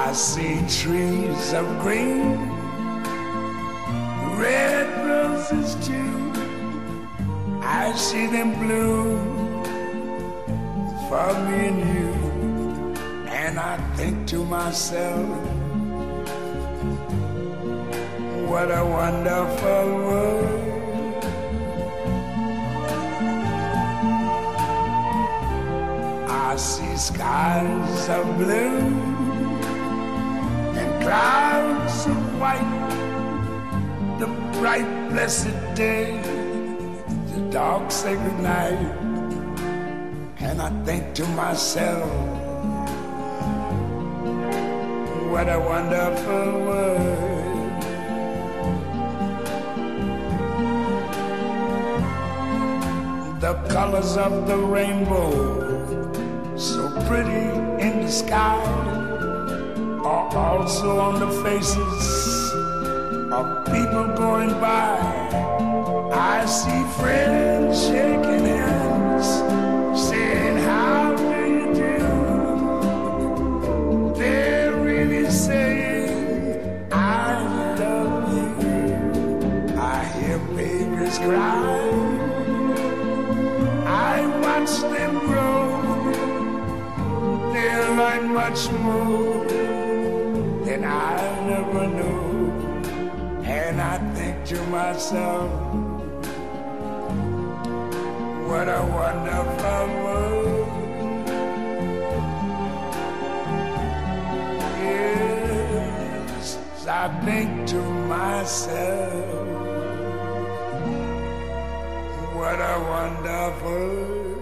I see trees of green, red roses too. I see them bloom for me and you. And I think to myself, what a wonderful world. I see skies of blue and clouds of white, the bright blessed day, the dark sacred night. And I think to myself, what a wonderful world. The colors of the rainbow, so pretty in the sky, are also on the faces of people going by. I see friends shaking hands, saying, how do you do? They're really saying, I love you. I hear babies cry, I watch them grow. They'll learn much more than I never knew. And I think to myself, what a wonderful world. Yes, I think to myself, what a wonderful world.